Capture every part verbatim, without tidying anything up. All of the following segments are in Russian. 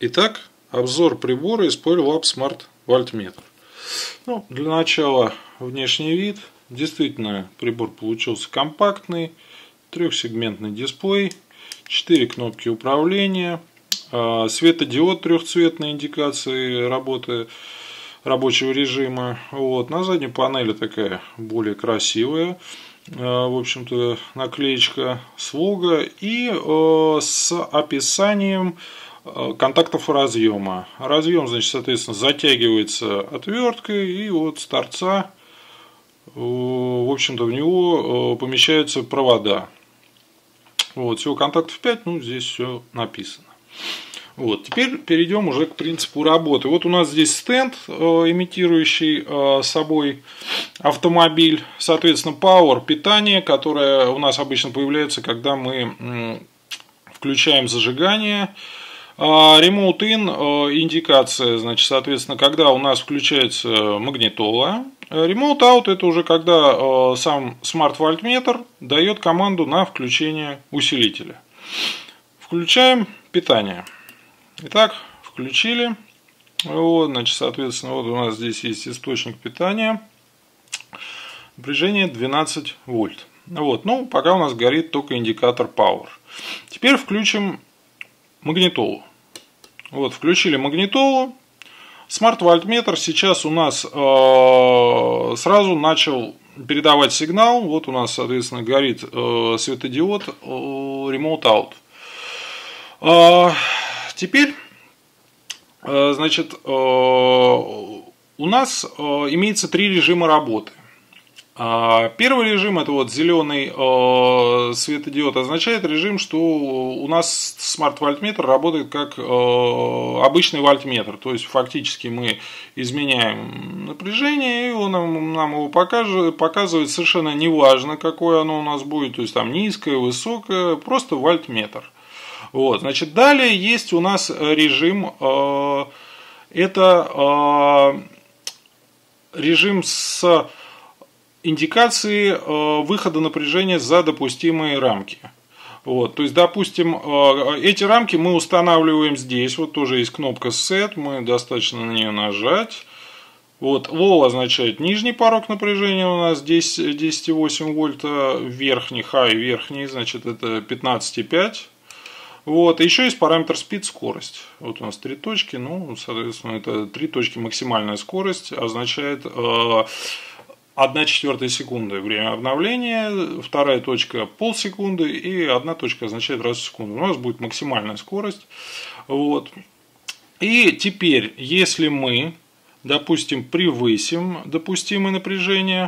Итак, обзор прибора из PowerLab Smart Voltmeter. Ну, для начала внешний вид. Действительно, прибор получился компактный, трехсегментный дисплей, четыре кнопки управления, светодиод трехцветной индикации работы рабочего режима. Вот. На задней панели такая более красивая, в общем-то, наклеечка с лого и с описанием контактов разъема. Разъем, значит, соответственно, затягивается отверткой, и вот с торца, в общем-то, в него помещаются провода. Вот, всего контактов пять, ну, здесь все написано. Вот, теперь перейдем уже к принципу работы. Вот у нас здесь стенд, имитирующий собой автомобиль. Соответственно, Power, питание, которое у нас обычно появляется, когда мы включаем зажигание. Remote in, индикация, значит, соответственно, когда у нас включается магнитола. Remote out — это уже когда сам Smart Voltmeter дает команду на включение усилителя. Включаем питание. Итак, включили. Вот, значит, соответственно, вот у нас здесь есть источник питания. Напряжение двенадцать вольт. Вот, ну, пока у нас горит только индикатор Power. Теперь включим магнитолу. Вот, включили магнитолу. Smart Voltmeter сейчас у нас э, сразу начал передавать сигнал. Вот у нас, соответственно, горит э, светодиод э, Remote Out. Э, теперь, э, значит, э, у нас э, имеется три режима работы. Первый режим — это вот зеленый э, светодиод, означает режим, что у нас Smart Voltmeter работает как э, обычный вольтметр. То есть фактически мы изменяем напряжение, и он нам, нам его покажет, показывает, совершенно неважно, какое оно у нас будет, то есть там низкое, высокое, просто вольтметр. Вот, значит, далее есть у нас режим, э, это э, режим с индикации выхода напряжения за допустимые рамки. Вот, то есть, допустим, эти рамки мы устанавливаем здесь. Вот тоже есть кнопка Set. Мы достаточно на нее нажать. Вот, Low означает нижний порог напряжения у нас десять, десять и восемь вольта. Верхний, High, верхний, значит, это пятнадцать и пять. Вот, еще есть параметр Speed, скорость. Вот у нас три точки. Ну, соответственно, это три точки максимальная скорость. Означает одна четвертая секунды время обновления, вторая точка полсекунды, и одна точка означает раз в секунду. У нас будет максимальная скорость. Вот. И теперь, если мы, допустим, превысим допустимое напряжение,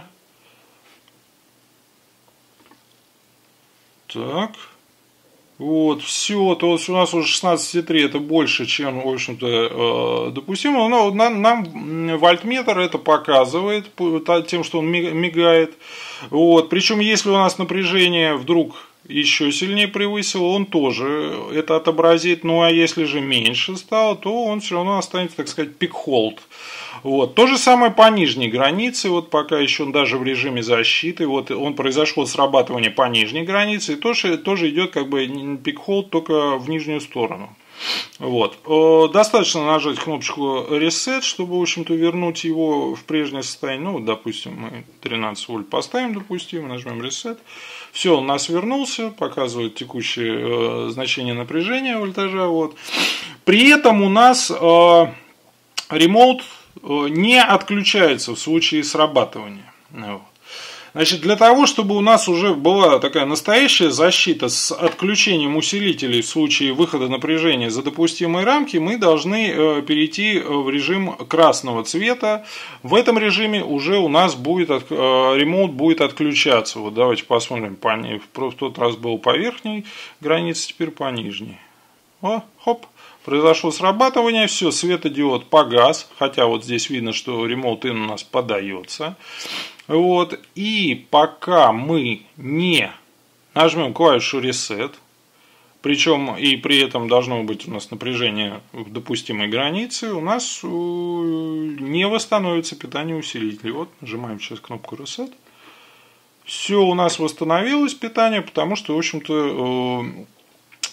так, вот, все, то есть у нас уже шестнадцать и три, это больше, чем, в общем-то, допустимо. Но нам, нам вольтметр это показывает тем, что он мигает. Вот. Причем, если у нас напряжение вдруг еще сильнее превысило, он тоже это отобразит. Ну, а если же меньше стало, то он все равно останется, так сказать, пик-холд. Вот. То же самое по нижней границе, вот пока еще он даже в режиме защиты, вот он произошло срабатывание по нижней границе, и тоже, тоже идет как бы пик-холд, только в нижнюю сторону. Вот. Достаточно нажать кнопочку Reset, чтобы, в общем-то, вернуть его в прежнее состояние. Ну, допустим, мы тринадцать вольт поставим, допустим, нажмем Reset. Все, он у нас вернулся, показывает текущее значение напряжения вольтажа. Вот. При этом у нас Remote не отключается в случае срабатывания. Значит, для того, чтобы у нас уже была такая настоящая защита с отключением усилителей в случае выхода напряжения за допустимые рамки, мы должны перейти в режим красного цвета. В этом режиме уже у нас будет Remote будет отключаться. Вот давайте посмотрим. В тот раз был по верхней границе, теперь по нижней. О, хоп. Произошло срабатывание, все, светодиод погас, хотя вот здесь видно, что Remote In у нас подается. Вот. И пока мы не нажмем клавишу Reset, причем и при этом должно быть у нас напряжение в допустимой границе, у нас не восстановится питание усилителей. Вот, нажимаем сейчас кнопку Reset. Все, у нас восстановилось питание, потому что, в общем-то,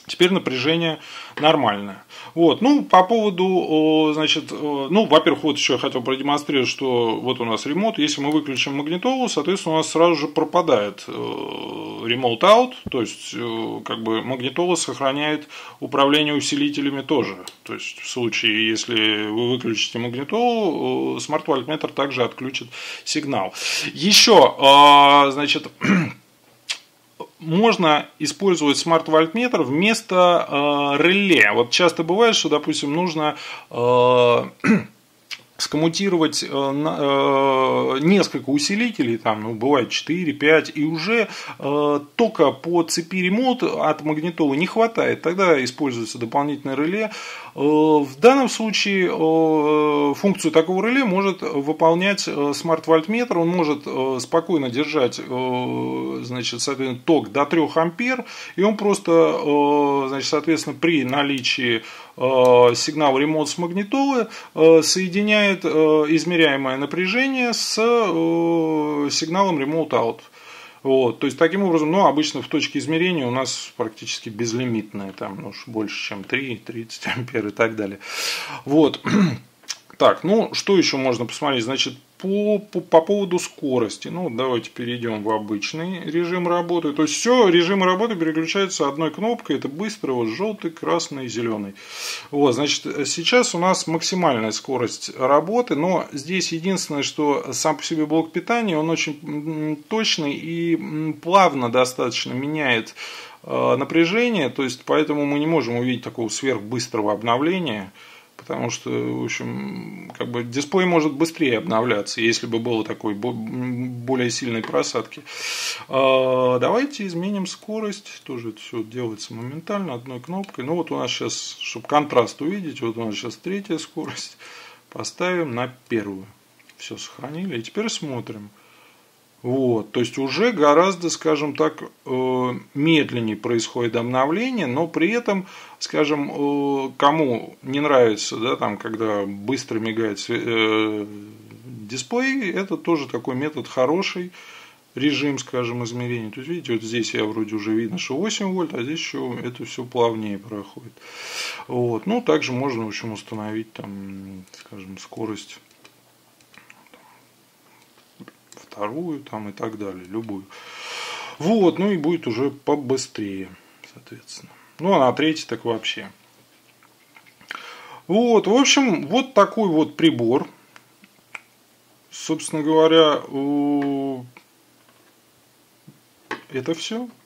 Теперь напряжение нормальное. Вот. Ну, по поводу, значит, ну, во-первых, вот еще я хотел продемонстрировать, что вот у нас ремонт. Если мы выключим магнитолу, соответственно, у нас сразу же пропадает remote out, то есть, как бы, магнитола сохраняет управление усилителями тоже. То есть, в случае, если вы выключите магнитолу, смарт-вольтметр также отключит сигнал. Еще, значит, можно использовать смарт-вольтметр вместо э, реле. Вот часто бывает, что, допустим, нужно э, скоммутировать э, э, несколько усилителей, там, ну, бывает четыре пять, и уже э, тока по цепи ремонт от магнитолы не хватает. Тогда используется дополнительное реле. Э, в данном случае э, функцию такого реле может выполнять э, смарт-вольтметр. Он может э, спокойно держать, э, значит, соответственно, ток до трёх ампер, и он просто, э, значит, соответственно, при наличии э, сигнала ремонт с магнитолы э, соединяет измеряемое напряжение с э, сигналом remote out. Вот, то есть, таким образом, ну, обычно в точке измерения у нас практически безлимитная, там, ну, больше, чем три тридцать ампер и так далее. Вот. Так, ну, что еще можно посмотреть? Значит, по, по, по поводу скорости. Ну, давайте перейдем в обычный режим работы. То есть, все режимы работы переключаются одной кнопкой. Это быстро, вот, желтый, красный, зеленый. Вот, значит, сейчас у нас максимальная скорость работы. Но здесь единственное, что сам по себе блок питания, он очень точный и плавно достаточно меняет напряжение. То есть, поэтому мы не можем увидеть такого сверхбыстрого обновления. Потому что, в общем, как бы дисплей может быстрее обновляться, если бы было такой более сильной просадки. Давайте изменим скорость. Тоже это все делается моментально, одной кнопкой. Ну вот у нас сейчас, чтобы контраст увидеть, вот у нас сейчас третья скорость. Поставим на первую. Все сохранили. И теперь смотрим. Вот, то есть уже гораздо, скажем так, медленнее происходит обновление, но при этом, скажем, кому не нравится, да, там, когда быстро мигает дисплей, это тоже такой метод хороший, режим, скажем, измерения. То есть, видите, вот здесь я вроде уже видно, что восемь вольт, а здесь еще это все плавнее проходит. Вот, ну, также можно, в общем, установить там, скажем, скорость вторую там и так далее, любую. Вот, ну и будет уже побыстрее, соответственно. Ну, а на третий так вообще. Вот, в общем, вот такой вот прибор. Собственно говоря, это все.